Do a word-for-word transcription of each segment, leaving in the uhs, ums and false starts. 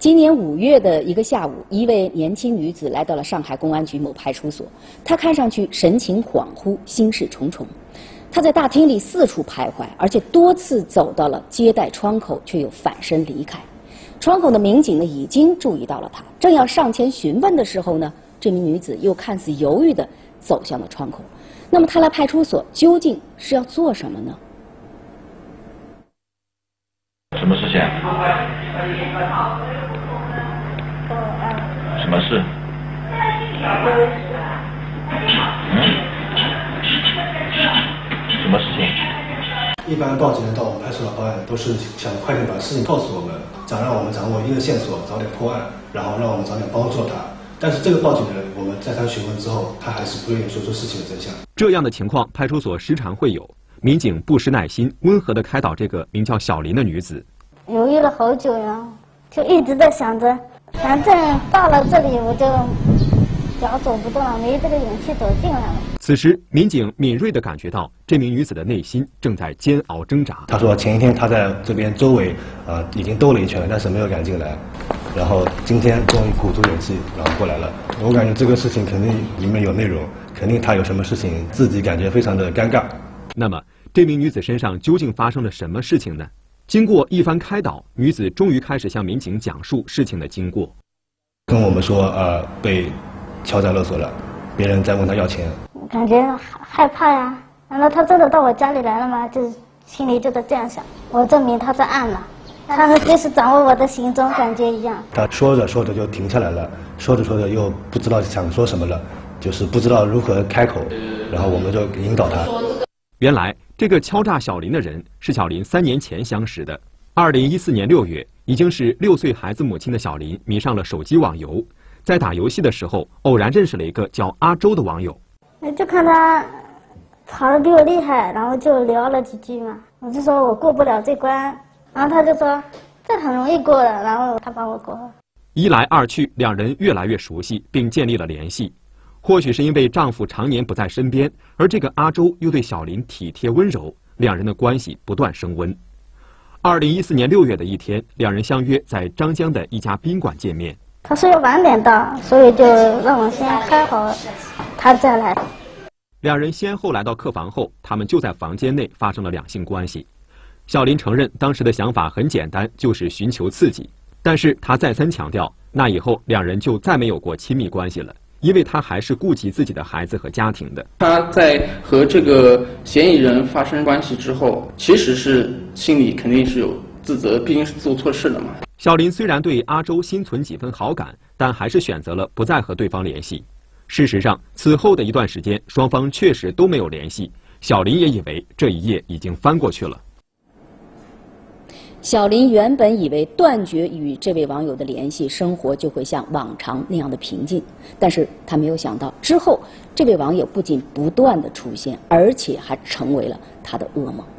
今年五月的一个下午，一位年轻女子来到了上海公安局某派出所。她看上去神情恍惚，心事重重。她在大厅里四处徘徊，而且多次走到了接待窗口，却又反身离开。窗口的民警呢，已经注意到了她，正要上前询问的时候呢，这名女子又看似犹豫地走向了窗口。那么她来派出所究竟是要做什么呢？ 什么事情？什么事？嗯？什么事情？ 一般报警人到我们派出所报案，都是想快点把事情告诉我们，想让我们掌握一个线索，早点破案，然后让我们早点帮助他。但是这个报警人，我们在他询问之后，他还是不愿意说出事情的真相。 这样的情况，派出所时常会有。民警不失耐心，温和地开导这个名叫小林的女子。 犹豫了好久呀，就一直在想着，反正到了这里我就脚走不动了，没这个勇气走进来了。 此时，民警敏锐地感觉到这名女子的内心正在煎熬挣扎。 她说，前一天她在这边周围呃已经兜了一圈了，但是没有敢进来，然后今天终于鼓足勇气然后过来了。我感觉这个事情肯定里面有内容，肯定她有什么事情自己感觉非常的尴尬。 那么，这名女子身上究竟发生了什么事情呢？经过一番开导，女子终于开始向民警讲述事情的经过。 跟我们说，呃，被敲诈勒索了，别人在问她要钱。 感觉害怕呀，难道他真的到我家里来了吗？就心里就在这样想。我证明他在暗了，他们随时掌握我的行踪，感觉一样。 他说着说着就停下来了，说着说着又不知道想说什么了，就是不知道如何开口，然后我们就引导他。 原来，这个敲诈小林的人是小林三年前相识的。二零一四年六月，已经是六岁孩子母亲的小林迷上了手机网游，在打游戏的时候，偶然认识了一个叫阿周的网友。 就看他跑得比我厉害，然后就聊了几句嘛。我就说我过不了这关，然后他就说这很容易过了，然后他帮我过了。 一来二去，两人越来越熟悉，并建立了联系。或许是因为丈夫常年不在身边，而这个阿周又对小林体贴温柔，两人的关系不断升温。二零一四年六月的一天，两人相约在张江的一家宾馆见面。 他说要晚点到，所以就让我先开好，他再来。 两人先后来到客房后，他们就在房间内发生了两性关系。小林承认当时的想法很简单，就是寻求刺激，但是他再三强调，那以后两人就再没有过亲密关系了。因为他还是顾及自己的孩子和家庭的。 他在和这个嫌疑人发生关系之后，其实是心里肯定是有自责，毕竟是做错事了嘛。 小林虽然对阿周心存几分好感，但还是选择了不再和对方联系。事实上，此后的一段时间，双方确实都没有联系。小林也以为这一页已经翻过去了。 小林原本以为断绝与这位网友的联系，生活就会像往常那样的平静，但是他没有想到，之后这位网友不仅不断的出现，而且还成为了他的噩梦。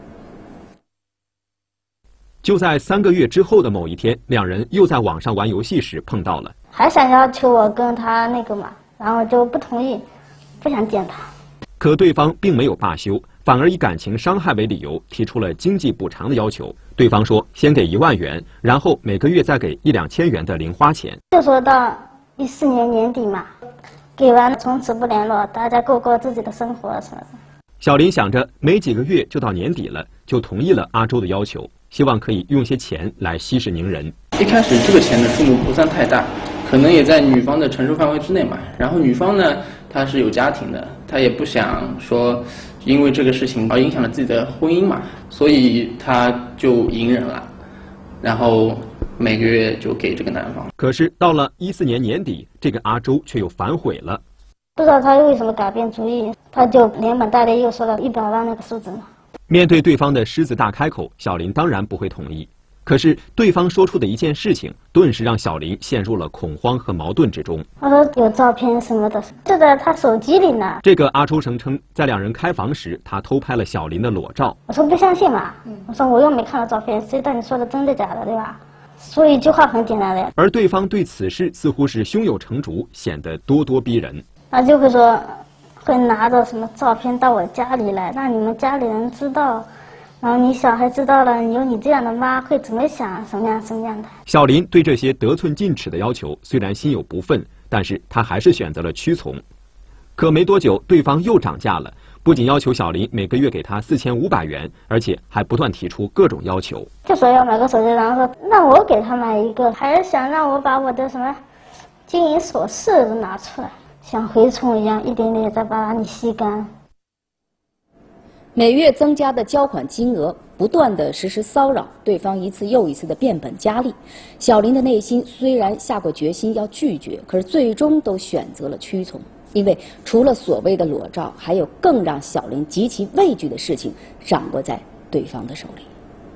就在三个月之后的某一天，两人又在网上玩游戏时碰到了， 还想要求我跟他那个嘛，然后就不同意，不想见他。 可对方并没有罢休，反而以感情伤害为理由，提出了经济补偿的要求。对方说先给一万元，然后每个月再给一两千元的零花钱。 就说到一四年年底嘛，给完从此不联络，大家过过自己的生活什么的。 小林想着没几个月就到年底了，就同意了阿周的要求，希望可以用些钱来息事宁人。 一开始这个钱的数目不算太大，可能也在女方的承受范围之内嘛。然后女方呢，她是有家庭的，她也不想说因为这个事情而影响了自己的婚姻嘛，所以她就隐忍了，然后每个月就给这个男方。 可是到了一四年年底，这个阿周却又反悔了。 不知道他为什么改变主意，他就连本带利又说了一百万那个数字嘛。 面对对方的狮子大开口，小林当然不会同意。可是对方说出的一件事情，顿时让小林陷入了恐慌和矛盾之中。 他说有照片什么的，就在他手机里呢。 这个阿周声称，在两人开房时，他偷拍了小林的裸照。 我说不相信嘛，我说我又没看到照片，谁带你说的真的假的，对吧？说一句话很简单的。 而对方对此事似乎是胸有成竹，显得咄咄逼人。 他就会说，会拿着什么照片到我家里来，让你们家里人知道。 然后你小孩知道了，有你这样的妈会怎么想，什么样什么样的。 小林对这些得寸进尺的要求虽然心有不忿，但是他还是选择了屈从。可没多久，对方又涨价了，不仅要求小林每个月给他四千五百元，而且还不断提出各种要求， 就说要买个手机，然后说让我给他买一个，还是想让我把我的什么金银首饰都拿出来，像蛔虫一样一点点再把你吸干。 每月增加的交款金额，不断的实施骚扰，对方一次又一次的变本加厉。小林的内心虽然下过决心要拒绝，可是最终都选择了屈从，因为除了所谓的裸照，还有更让小林极其畏惧的事情掌握在对方的手里。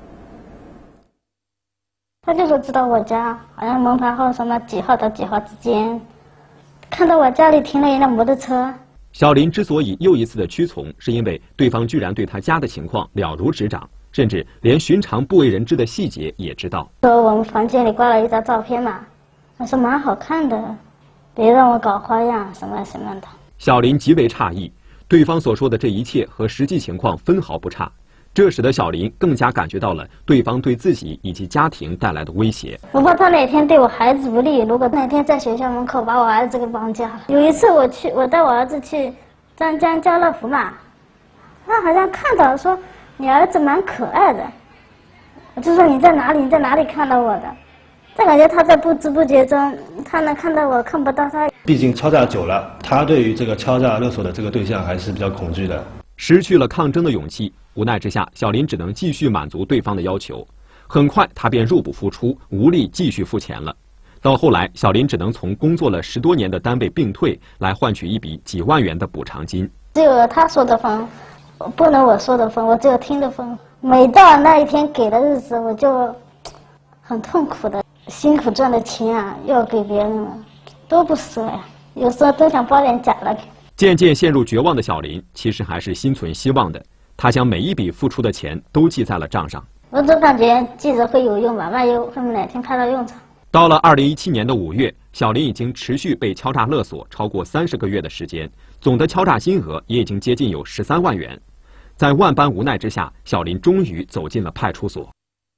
他就说知道我家好像门牌号什么几号到几号之间，看到我家里停了一辆摩托车。 小林之所以又一次的屈从，是因为对方居然对他家的情况了如指掌，甚至连寻常不为人知的细节也知道。 说我们房间里挂了一张照片嘛，我说蛮好看的，别让我搞花样什么什么的。 小林极为诧异，对方所说的这一切和实际情况分毫不差，这使得小林更加感觉到了对方对自己以及家庭带来的威胁。 我怕他哪天对我孩子不利，如果哪天在学校门口把我儿子给绑架了。有一次我去，我带我儿子去湛江家乐福嘛，他好像看到说你儿子蛮可爱的，我就说你在哪里？你在哪里看到我的？但感觉他在不知不觉中，他能看到我，看不到他。 毕竟敲诈久了，他对于这个敲诈勒索的这个对象还是比较恐惧的。 失去了抗争的勇气，无奈之下，小林只能继续满足对方的要求。很快，他便入不敷出，无力继续付钱了。到后来，小林只能从工作了十多年的单位病退来换取一笔几万元的补偿金。 只有他说的分，不能我说的分，我只有听的分。每到那一天给的日子，我就很痛苦的，辛苦赚的钱啊，要给别人了，都不舍呀。有时候都想包点假的给。 渐渐陷入绝望的小林，其实还是心存希望的。他将每一笔付出的钱都记在了账上。 我总感觉记着会有用吧，万一会哪天派到用场。 到了二零一七年的五月，小林已经持续被敲诈勒索超过三十个月的时间，总的敲诈金额也已经接近有十三万元。在万般无奈之下，小林终于走进了派出所。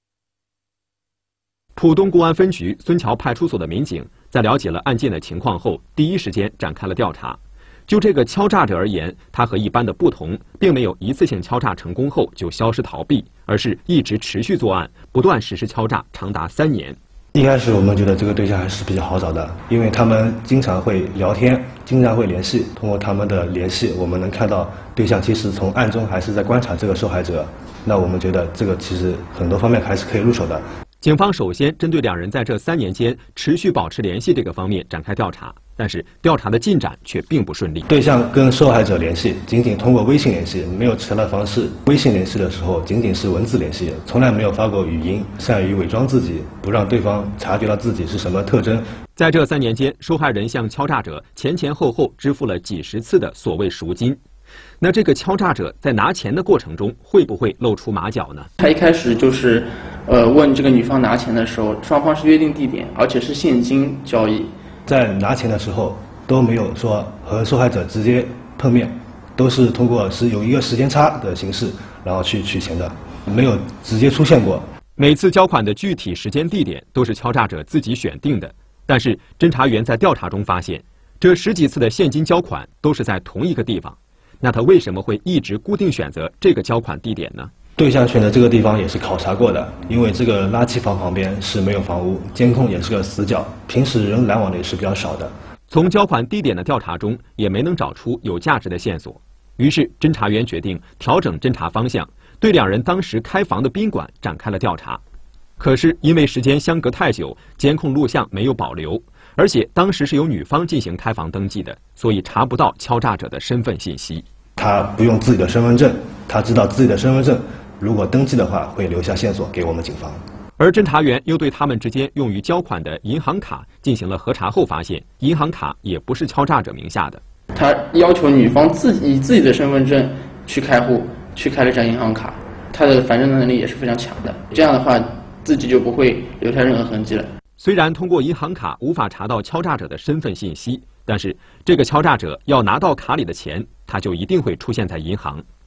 浦东公安分局孙桥派出所的民警在了解了案件的情况后，第一时间展开了调查。就这个敲诈者而言，他和一般的不同，并没有一次性敲诈成功后就消失逃避，而是一直持续作案，不断实施敲诈，长达三年。 一开始我们觉得这个对象还是比较好找的，因为他们经常会聊天，经常会联系。通过他们的联系，我们能看到对象其实从暗中还是在观察这个受害者。那我们觉得这个其实很多方面还是可以入手的。 警方首先针对两人在这三年间持续保持联系这个方面展开调查，但是调查的进展却并不顺利。 对象跟受害者联系仅仅通过微信联系，没有其他的方式。微信联系的时候仅仅是文字联系，从来没有发过语音，善于伪装自己，不让对方察觉到自己是什么特征。 在这三年间，受害人向敲诈者前前后后支付了几十次的所谓赎金。那这个敲诈者在拿钱的过程中会不会露出马脚呢？ 他一开始就是，呃，问这个女方拿钱的时候，双方是约定地点，而且是现金交易。 在拿钱的时候都没有说和受害者直接碰面，都是通过是有一个时间差的形式，然后去取钱的，没有直接出现过。 每次交款的具体时间地点都是敲诈者自己选定的，但是侦查员在调查中发现，这十几次的现金交款都是在同一个地方。那他为什么会一直固定选择这个交款地点呢？ 对象选择这个地方也是考察过的，因为这个垃圾房旁边是没有房屋，监控也是个死角，平时人来往的也是比较少的。 从交款地点的调查中也没能找出有价值的线索，于是侦查员决定调整侦查方向，对两人当时开房的宾馆展开了调查。可是因为时间相隔太久，监控录像没有保留，而且当时是由女方进行开房登记的，所以查不到敲诈者的身份信息。 他不用自己的身份证，他知道自己的身份证如果登记的话会留下线索给我们警方。 而侦查员又对他们之间用于交款的银行卡进行了核查后发现，银行卡也不是敲诈者名下的。 他要求女方自己以自己的身份证去开户，去开了张银行卡，他的反侦能力也是非常强的。这样的话，自己就不会留下任何痕迹了。 虽然通过银行卡无法查到敲诈者的身份信息，但是这个敲诈者要拿到卡里的钱，他就一定会出现在银行。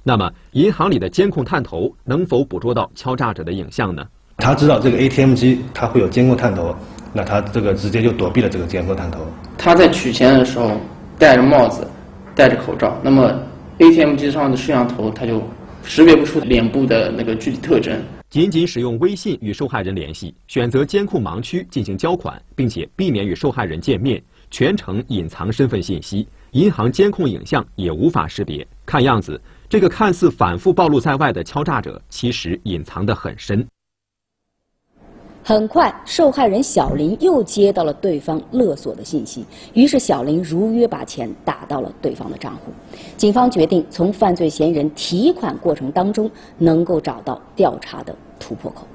那么，银行里的监控探头能否捕捉到敲诈者的影像呢？ 他知道这个 A T M 机它会有监控探头，那他这个直接就躲避了这个监控探头。 他在取钱的时候戴着帽子，戴着口罩，那么 A T M 机上的摄像头它就识别不出脸部的那个具体特征。 仅仅使用微信与受害人联系，选择监控盲区进行交款，并且避免与受害人见面，全程隐藏身份信息，银行监控影像也无法识别。看样子，这个看似反复暴露在外的敲诈者，其实隐藏得很深。 很快，受害人小林又接到了对方勒索的信息，于是小林如约把钱打到了对方的账户。警方决定从犯罪嫌疑人提款过程当中，能够找到调查的突破口。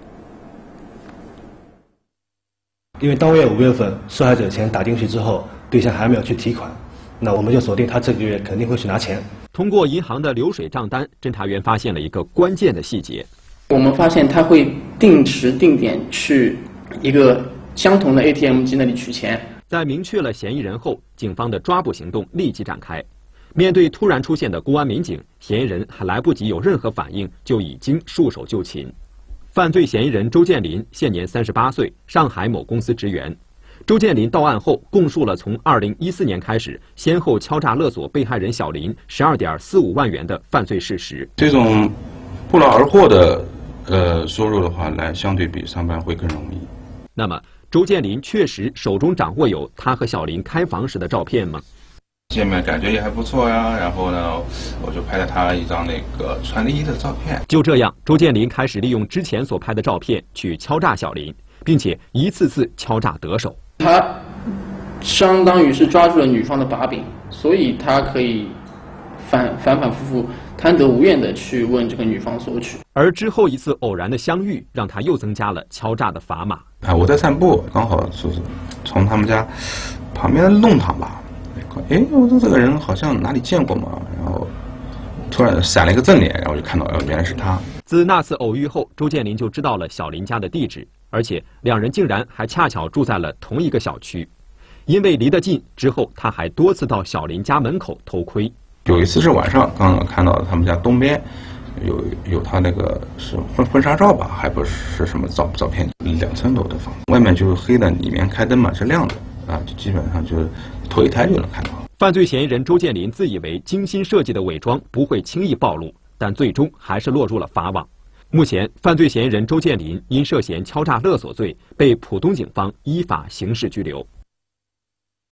因为当月五月份，受害者钱打进去之后，对象还没有去提款，那我们就锁定他这个月肯定会去拿钱。 通过银行的流水账单，侦查员发现了一个关键的细节。 我们发现他会定时定点去一个相同的 A T M 机那里取钱。 在明确了嫌疑人后，警方的抓捕行动立即展开。面对突然出现的公安民警，嫌疑人还来不及有任何反应，就已经束手就擒。犯罪嫌疑人周建林现年三十八岁，上海某公司职员。周建林到案后，供述了从二零一四年开始，先后敲诈勒索被害人小林十二点四五万元的犯罪事实。 这种不劳而获的呃收入的话，来相对比上班会更容易。 那么，周建林确实手中掌握有他和小林开房时的照片吗？ 见面感觉也还不错呀，然后呢，我就拍了他一张那个穿内衣的照片。 就这样，周建林开始利用之前所拍的照片去敲诈小林，并且一次次敲诈得手。 他相当于是抓住了女方的把柄，所以他可以反反反复复、贪得无厌地去问这个女方索取。 而之后一次偶然的相遇，让他又增加了敲诈的砝码。 啊，我在散步，刚好就是从他们家旁边的弄堂吧。哎，我说这个人好像哪里见过嘛，然后突然闪了一个正脸，然后我就看到，哦，原来是他。 自那次偶遇后，周建林就知道了小林家的地址，而且两人竟然还恰巧住在了同一个小区。因为离得近，之后他还多次到小林家门口偷窥。 有一次是晚上，刚刚看到他们家东边有有他那个是婚婚纱照吧，还不是什么照照片，两层楼的房子，外面就是黑的，里面开灯嘛是亮的。啊，就基本上就是头一抬就能看到。 犯罪嫌疑人周建林自以为精心设计的伪装不会轻易暴露，但最终还是落入了法网。目前，犯罪嫌疑人周建林因涉嫌敲诈勒索罪被浦东警方依法刑事拘留。